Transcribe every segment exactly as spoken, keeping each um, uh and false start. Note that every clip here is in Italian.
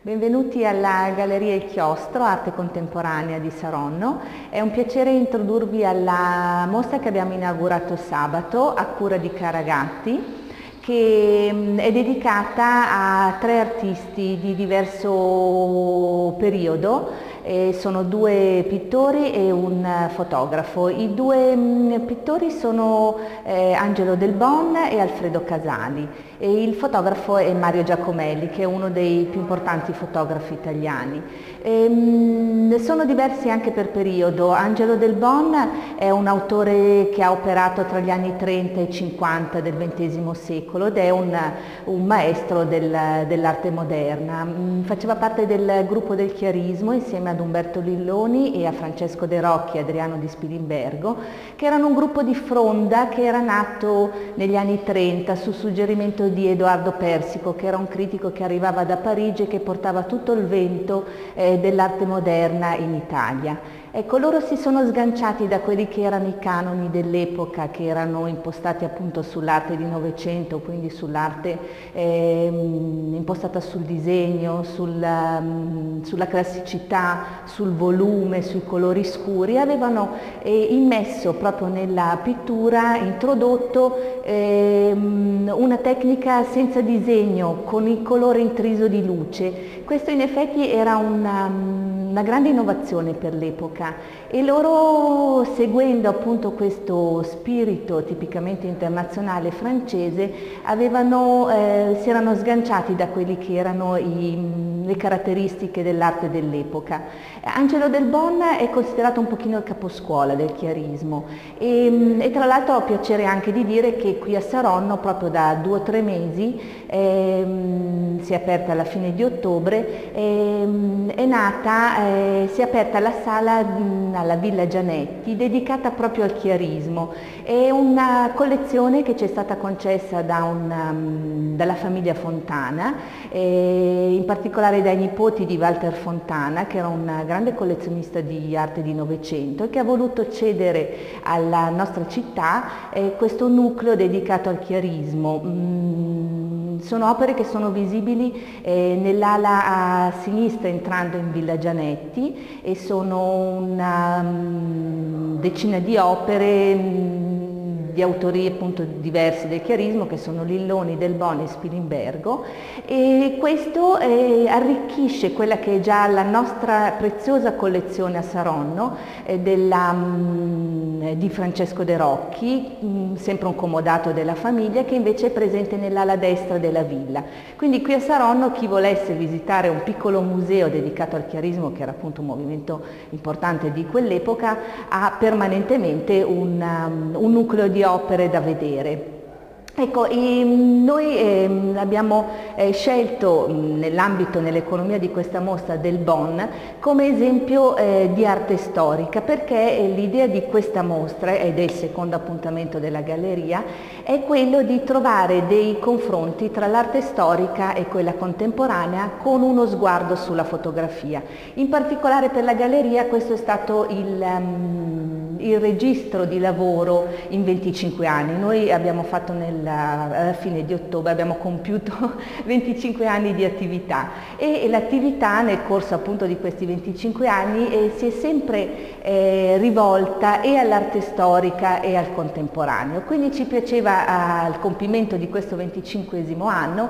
Benvenuti alla Galleria Il Chiostro, Arte Contemporanea di Saronno. È un piacere introdurvi alla mostra che abbiamo inaugurato sabato a cura di Caragatti, che è dedicata a tre artisti di diverso periodo. Eh, sono due pittori e un fotografo. I due mh, pittori sono eh, Angelo Del Bon e Alfredo Casali e il fotografo è Mario Giacomelli, che è uno dei più importanti fotografi italiani. E, mh, sono diversi anche per periodo. Angelo Del Bon è un autore che ha operato tra gli anni trenta e cinquanta del ventesimo secolo ed è un, un maestro del, dell'arte moderna. Mh, faceva parte del gruppo del Chiarismo insieme ad Umberto Lilloni e a Francesco De Rocchi e Adriano di Spilimbergo, che erano un gruppo di fronda che era nato negli anni trenta su suggerimento di Edoardo Persico, che era un critico che arrivava da Parigi e che portava tutto il vento eh, dell'arte moderna in Italia. Ecco, loro si sono sganciati da quelli che erano i canoni dell'epoca, che erano impostati appunto sull'arte di Novecento, quindi sull'arte eh, impostata sul disegno, sulla, sulla classicità, sul volume, sui colori scuri. Avevano eh, immesso proprio nella pittura, introdotto eh, una tecnica senza disegno, con il colore intriso di luce. Questo in effetti era una, una grande innovazione per l'epoca. E loro, seguendo appunto questo spirito tipicamente internazionale francese, avevano, eh, si erano sganciati da quelli che erano i, le caratteristiche dell'arte dell'epoca. Angelo Del Bon è considerato un pochino il caposcuola del chiarismo e, e tra l'altro ho piacere anche di dire che qui a Saronno proprio da due o tre mesi eh, si è aperta alla fine di ottobre, eh, è nata, eh, si è aperta la sala alla Villa Gianetti dedicata proprio al chiarismo. È una collezione che ci è stata concessa da una, dalla famiglia Fontana, eh, in particolare dai nipoti di Walter Fontana, che era un grande collezionista di arte di Novecento e che ha voluto cedere alla nostra città eh, questo nucleo dedicato al chiarismo. Mm, sono opere che sono visibili eh, nell'ala a sinistra entrando in Villa Gianetti e sono una um, decina di opere um, di autori appunto diversi del chiarismo, che sono Lilloni, Del Bon e Spilimbergo, e questo eh, arricchisce quella che è già la nostra preziosa collezione a Saronno eh, della, mh, di Francesco De Rocchi, mh, sempre un comodato della famiglia, che invece è presente nell'ala destra della villa. Quindi qui a Saronno chi volesse visitare un piccolo museo dedicato al chiarismo, che era appunto un movimento importante di quell'epoca, ha permanentemente un, um, un nucleo di opere da vedere. Ecco, noi eh, abbiamo eh, scelto nell'ambito, nell'economia di questa mostra Del Bon come esempio eh, di arte storica, perché eh, l'idea di questa mostra, ed è il secondo appuntamento della galleria, è quello di trovare dei confronti tra l'arte storica e quella contemporanea con uno sguardo sulla fotografia. In particolare per la galleria questo è stato il, um, il registro di lavoro in venticinque anni. Noi abbiamo fatto nel alla fine di ottobre abbiamo compiuto venticinque anni di attività e l'attività nel corso appunto di questi venticinque anni eh, si è sempre eh, rivolta e all'arte storica e al contemporaneo. Quindi ci piaceva al compimento di questo venticinquesimo anno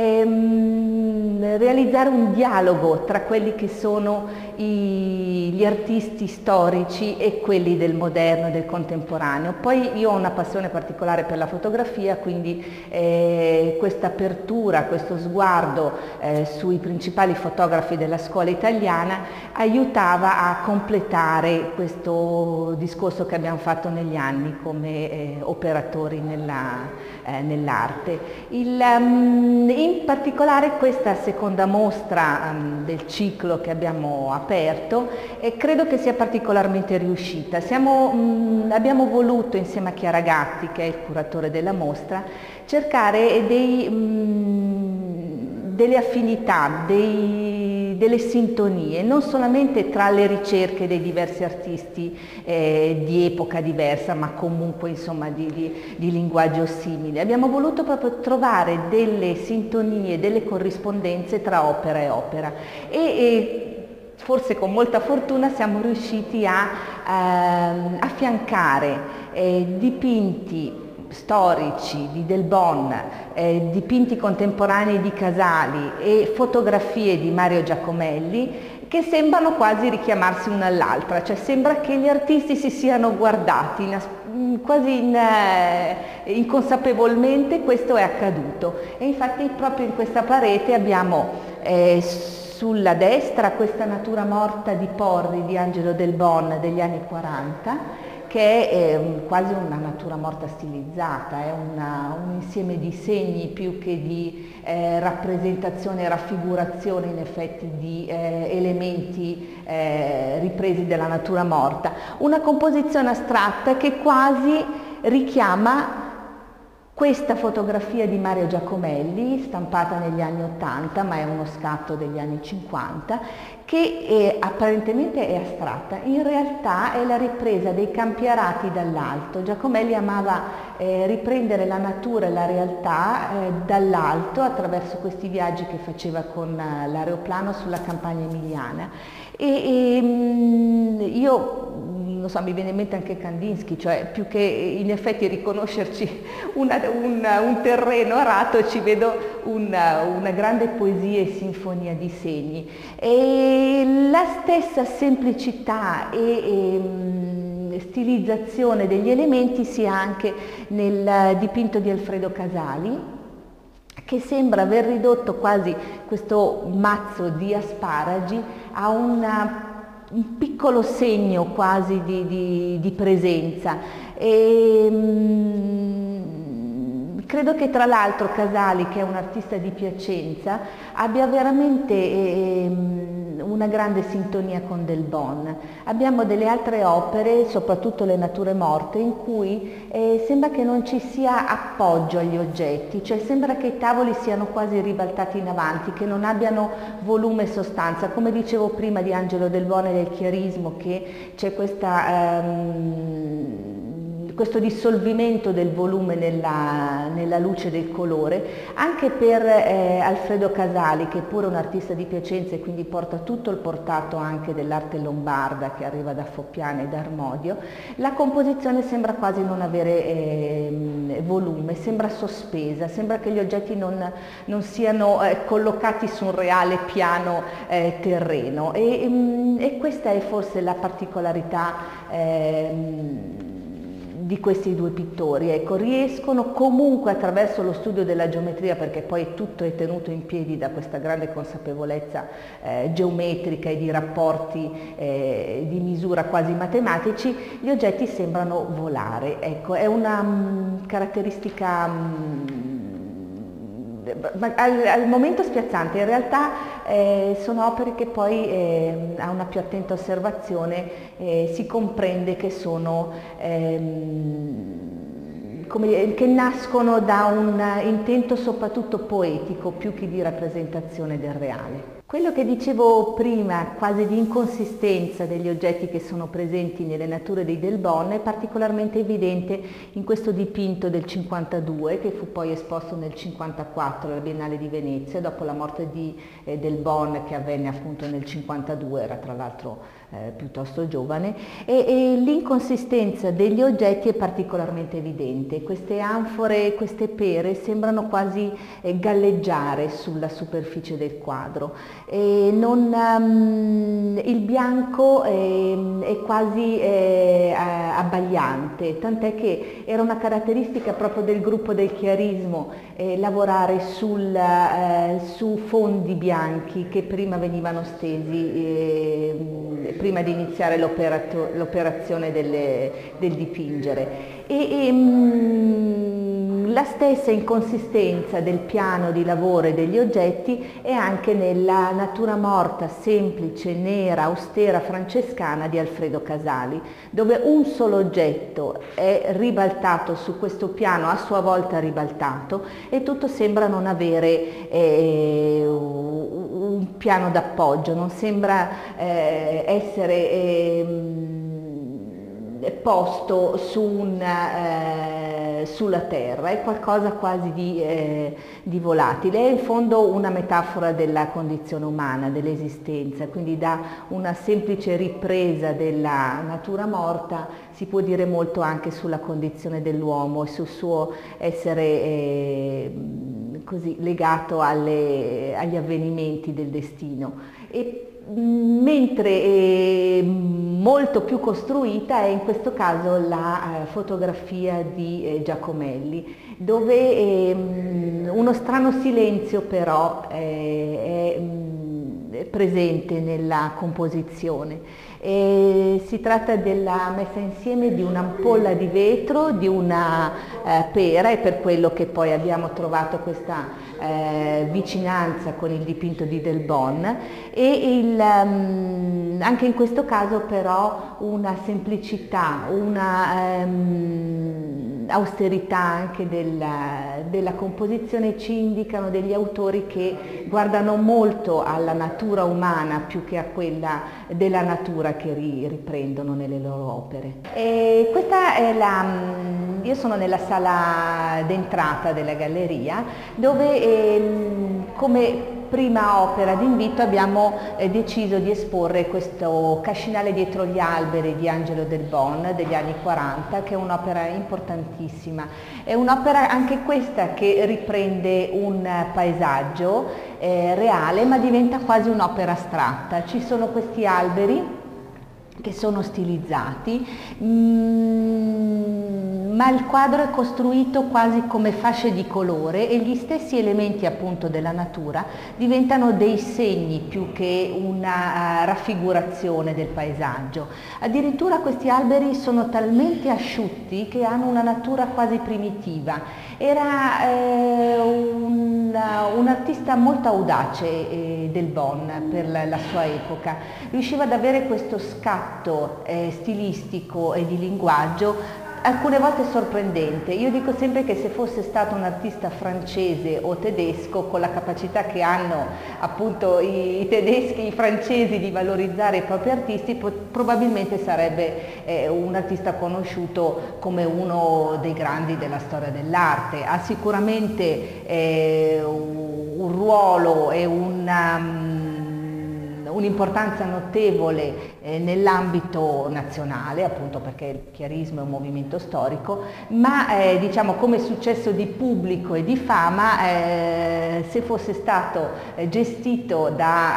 ehm, realizzare un dialogo tra quelli che sono i, gli artisti storici e quelli del moderno e del contemporaneo. Poi io ho una passione particolare per la fotografia, quindi eh, questa apertura, questo sguardo eh, sui principali fotografi della scuola italiana aiutava a completare questo discorso che abbiamo fatto negli anni come eh, operatori nella, eh, nell'arte. Um, in particolare questa seconda mostra um, del ciclo che abbiamo aperto eh, credo che sia particolarmente riuscita. Siamo, um, abbiamo voluto insieme a Chiara Gatti, che è il curatore della mostra, cercare dei, mh, delle affinità, dei, delle sintonie, non solamente tra le ricerche dei diversi artisti eh, di epoca diversa, ma comunque insomma di, di, di linguaggio simile. Abbiamo voluto proprio trovare delle sintonie, delle corrispondenze tra opera e opera e, e forse con molta fortuna siamo riusciti a eh, affiancare eh, dipinti storici di Del Bon, eh, dipinti contemporanei di Casali e fotografie di Mario Giacomelli che sembrano quasi richiamarsi una all'altra, cioè sembra che gli artisti si siano guardati, in, quasi in, eh, inconsapevolmente questo è accaduto e infatti proprio in questa parete abbiamo eh, sulla destra questa natura morta di Porri di Angelo Del Bon degli anni quaranta, che è eh, quasi una natura morta stilizzata, è una, un insieme di segni più che di eh, rappresentazione e raffigurazione in effetti di eh, elementi eh, ripresi dalla natura morta. Una composizione astratta che quasi richiama questa fotografia di Mario Giacomelli, stampata negli anni ottanta, ma è uno scatto degli anni cinquanta, che è, apparentemente è astratta, in realtà è la ripresa dei campi arati dall'alto. Giacomelli amava eh, riprendere la natura e la realtà eh, dall'alto attraverso questi viaggi che faceva con eh, l'aeroplano sulla campagna emiliana. E, e io non so, mi viene in mente anche Kandinsky, cioè più che in effetti riconoscerci una, un, un terreno arato, ci vedo una, una grande poesia e sinfonia di segni. E la stessa semplicità e, e stilizzazione degli elementi si ha anche nel dipinto di Alfredo Casali, che sembra aver ridotto quasi questo mazzo di asparagi a una un piccolo segno quasi di, di, di presenza. E, mh, credo che tra l'altro Casali, che è un artista di Piacenza, abbia veramente eh, una grande sintonia con Del Bon. Abbiamo delle altre opere, soprattutto le nature morte, in cui eh, sembra che non ci sia appoggio agli oggetti, cioè sembra che i tavoli siano quasi ribaltati in avanti, che non abbiano volume e sostanza. Come dicevo prima di Angelo Del Bon e del chiarismo, che c'è questa... Ehm, questo dissolvimento del volume nella, nella luce del colore, anche per eh, Alfredo Casali, che è pure un artista di Piacenza e quindi porta tutto il portato anche dell'arte lombarda che arriva da Foppiana e da Armodio, la composizione sembra quasi non avere eh, volume, sembra sospesa, sembra che gli oggetti non, non siano eh, collocati su un reale piano eh, terreno e, e questa è forse la particolarità eh, di questi due pittori. Ecco, riescono comunque attraverso lo studio della geometria, perché poi tutto è tenuto in piedi da questa grande consapevolezza eh, geometrica e di rapporti eh, di misura quasi matematici, gli oggetti sembrano volare. Ecco, è una mh, caratteristica mh, Al, al momento spiazzante, in realtà eh, sono opere che poi eh, a una più attenta osservazione eh, si comprende che sono ehm, come dire, che nascono da un intento soprattutto poetico più che di rappresentazione del reale. Quello che dicevo prima, quasi di inconsistenza degli oggetti che sono presenti nelle nature dei Del Bon, è particolarmente evidente in questo dipinto del cinquantadue, che fu poi esposto nel cinquantaquattro alla Biennale di Venezia, dopo la morte di eh, Del Bon, che avvenne appunto nel cinquantadue, era tra l'altro eh, piuttosto giovane, e, e l'inconsistenza degli oggetti è particolarmente evidente. Queste anfore, queste pere sembrano quasi eh, galleggiare sulla superficie del quadro. E non, um, il bianco è, è quasi eh, abbagliante, tant'è che era una caratteristica proprio del gruppo del chiarismo eh, lavorare sul, eh, su fondi bianchi che prima venivano stesi eh, prima di iniziare l'operazione del dipingere. E, e, um, la stessa inconsistenza del piano di lavoro e degli oggetti è anche nella natura morta, semplice, nera, austera, francescana di Alfredo Casali, dove un solo oggetto è ribaltato su questo piano, a sua volta ribaltato, e tutto sembra non avere eh, un piano d'appoggio, non sembra eh, essere eh, posto su un, eh, sulla terra, è qualcosa quasi di, eh, di volatile, è in fondo una metafora della condizione umana, dell'esistenza, quindi da una semplice ripresa della natura morta si può dire molto anche sulla condizione dell'uomo e sul suo essere eh, così legato alle, agli avvenimenti del destino. E, mentre è molto più costruita è in questo caso la eh, fotografia di eh, Giacomelli, dove eh, uno strano silenzio però eh, è, è presente nella composizione. E si tratta della messa insieme di un'ampolla di vetro, di una eh, pera, e per quello che poi abbiamo trovato questa eh, vicinanza con il dipinto di Del Bon, e il, um, anche in questo caso però una semplicità, una um, austerità anche della, della composizione ci indicano degli autori che guardano molto alla natura umana più che a quella della natura che riprendono nelle loro opere. E questa è la, io sono nella sala d'entrata della galleria, dove ehm, come prima opera d'invito abbiamo eh, deciso di esporre questo Cascinale dietro gli alberi di Angelo Del Bon degli anni quaranta, che è un'opera importantissima. È un'opera anche questa che riprende un paesaggio eh, reale, ma diventa quasi un'opera astratta. Ci sono questi alberi che sono stilizzati, mm, ma il quadro è costruito quasi come fasce di colore e gli stessi elementi appunto della natura diventano dei segni più che una uh, raffigurazione del paesaggio. Addirittura questi alberi sono talmente asciutti che hanno una natura quasi primitiva. Era eh, un, un artista molto audace eh, Del Bon per la, la sua epoca, riusciva ad avere questo scatto eh, stilistico e di linguaggio alcune volte sorprendente. Io dico sempre che se fosse stato un artista francese o tedesco, con la capacità che hanno appunto i, i tedeschi, i francesi di valorizzare i propri artisti, probabilmente sarebbe eh, un artista conosciuto come uno dei grandi della storia dell'arte. Ha sicuramente eh, un, un ruolo e una um, un'importanza notevole eh, nell'ambito nazionale, appunto perché il chiarismo è un movimento storico, ma eh, diciamo come successo di pubblico e di fama, eh, se fosse stato eh, gestito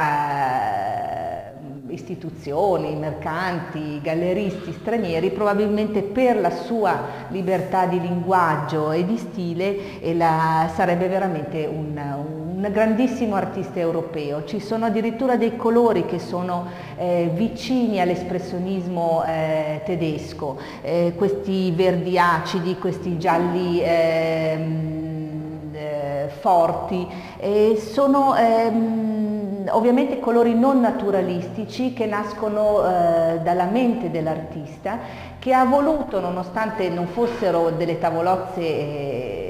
da eh, istituzioni, mercanti, galleristi stranieri, probabilmente per la sua libertà di linguaggio e di stile e la, sarebbe veramente un, un grandissimo artista europeo. Ci sono addirittura dei colori che sono eh, vicini all'espressionismo eh, tedesco, eh, questi verdi acidi, questi gialli ehm, eh, forti, eh, sono ehm, ovviamente colori non naturalistici che nascono eh, dalla mente dell'artista, che ha voluto, nonostante non fossero delle tavolozze eh,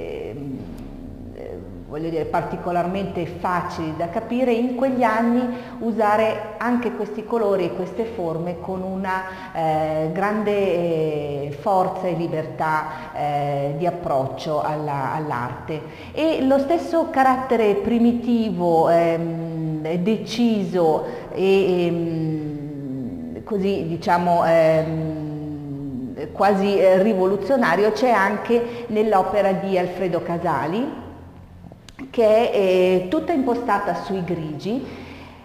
voglio dire, particolarmente facili da capire, in quegli anni usare anche questi colori e queste forme con una eh, grande eh, forza e libertà eh, di approccio all'arte. E lo stesso carattere primitivo, ehm, deciso e ehm, così diciamo ehm, quasi rivoluzionario c'è anche nell'opera di Alfredo Casali, che è eh, tutta impostata sui grigi,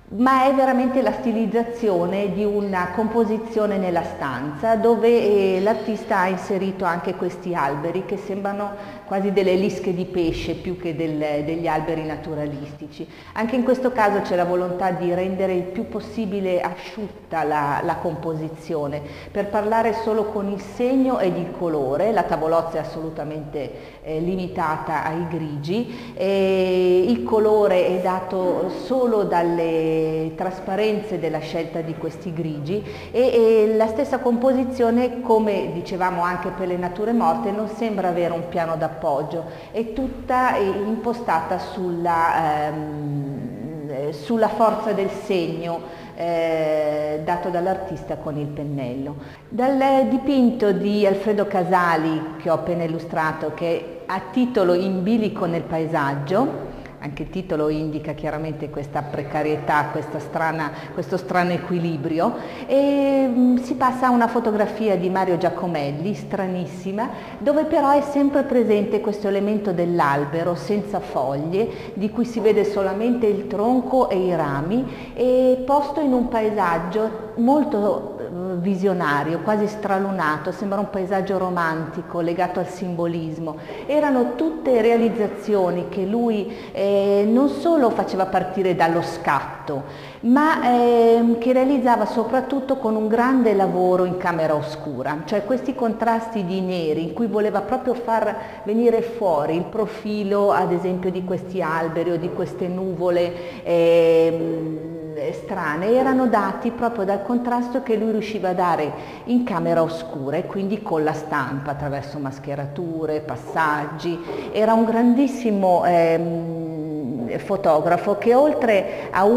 ma è veramente la stilizzazione di una composizione nella stanza dove eh, l'artista ha inserito anche questi alberi che sembrano quasi delle lische di pesce più che del, degli alberi naturalistici. Anche in questo caso c'è la volontà di rendere il più possibile asciutta la, la composizione, per parlare solo con il segno ed il colore. La tavolozza è assolutamente eh, limitata ai grigi, e il colore è dato solo dalle trasparenze della scelta di questi grigi, e, e la stessa composizione, come dicevamo anche per le nature morte, non sembra avere un piano d'appoggio, è tutta impostata sulla, ehm, sulla forza del segno eh, dato dall'artista con il pennello. Dal dipinto di Alfredo Casali che ho appena illustrato, che ha titolo In bilico nel paesaggio, anche il titolo indica chiaramente questa precarietà, questa strana, questo strano equilibrio, e mh, si passa a una fotografia di Mario Giacomelli, stranissima, dove però è sempre presente questo elemento dell'albero senza foglie, di cui si vede solamente il tronco e i rami, e posto in un paesaggio molto visionario, quasi stralunato, sembra un paesaggio romantico legato al simbolismo. Erano tutte realizzazioni che lui eh, non solo faceva partire dallo scatto, ma eh, che realizzava soprattutto con un grande lavoro in camera oscura, cioè questi contrasti di neri in cui voleva proprio far venire fuori il profilo, ad esempio, di questi alberi o di queste nuvole eh, strane, erano dati proprio dal contrasto che lui riusciva a dare in camera oscura, e quindi con la stampa attraverso mascherature, passaggi. Era un grandissimo ehm, fotografo che, oltre a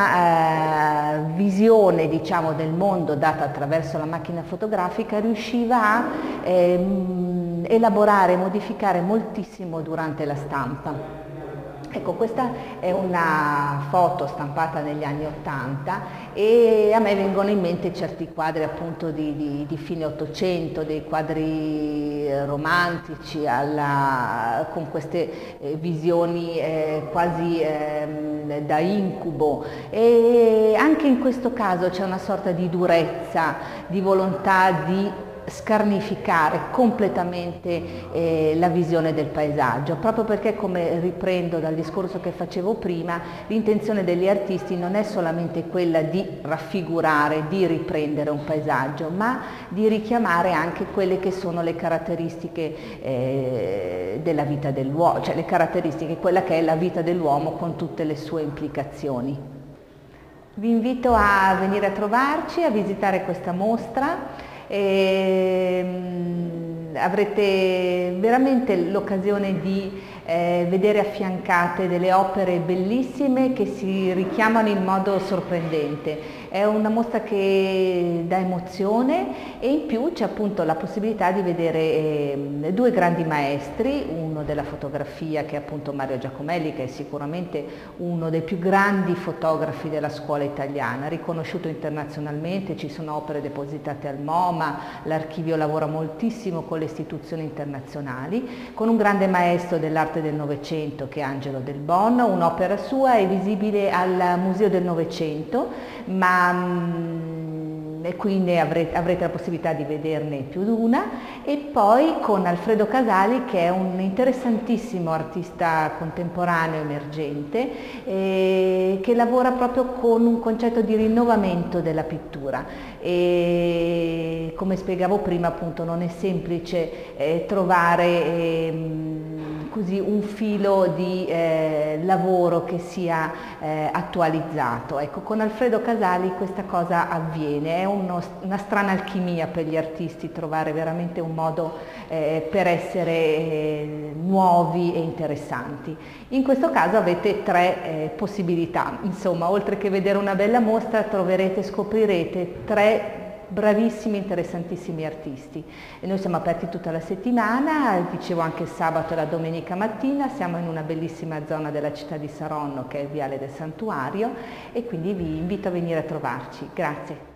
una eh, visione, diciamo, del mondo data attraverso la macchina fotografica, riusciva a ehm, elaborare e modificare moltissimo durante la stampa. Ecco, questa è una foto stampata negli anni Ottanta, e a me vengono in mente certi quadri appunto di, di, di fine Ottocento, dei quadri romantici alla, con queste eh, visioni eh, quasi eh, da incubo, e anche in questo caso c'è una sorta di durezza, di volontà di scarnificare completamente eh, la visione del paesaggio, proprio perché, come riprendo dal discorso che facevo prima, l'intenzione degli artisti non è solamente quella di raffigurare, di riprendere un paesaggio, ma di richiamare anche quelle che sono le caratteristiche eh, della vita dell'uomo, cioè le caratteristiche, quella che è la vita dell'uomo con tutte le sue implicazioni. Vi invito a venire a trovarci, a visitare questa mostra. E, mh, avrete veramente l'occasione di eh, vedere affiancate delle opere bellissime che si richiamano in modo sorprendente. È una mostra che dà emozione, e in più c'è appunto la possibilità di vedere eh, due grandi maestri, uno della fotografia che è appunto Mario Giacomelli, che è sicuramente uno dei più grandi fotografi della scuola italiana, riconosciuto internazionalmente. Ci sono opere depositate al MoMA, l'archivio lavora moltissimo con le istituzioni internazionali, con un grande maestro dell'arte del Novecento che è Angelo Del Bono. Un'opera sua è visibile al Museo del Novecento, ma e quindi avrete, avrete la possibilità di vederne più di una, e poi con Alfredo Casali, che è un interessantissimo artista contemporaneo emergente eh, che lavora proprio con un concetto di rinnovamento della pittura, e come spiegavo prima appunto non è semplice eh, trovare eh, così un filo di eh, lavoro che sia eh, attualizzato. Ecco, con Alfredo Casali questa cosa avviene, è uno, una strana alchimia per gli artisti trovare veramente un modo eh, per essere eh, nuovi e interessanti. In questo caso avete tre eh, possibilità, insomma, oltre che vedere una bella mostra troverete, scoprirete tre bravissimi, interessantissimi artisti, e noi siamo aperti tutta la settimana, dicevo anche il sabato e la domenica mattina. Siamo in una bellissima zona della città di Saronno che è il Viale del Santuario, e quindi vi invito a venire a trovarci. Grazie.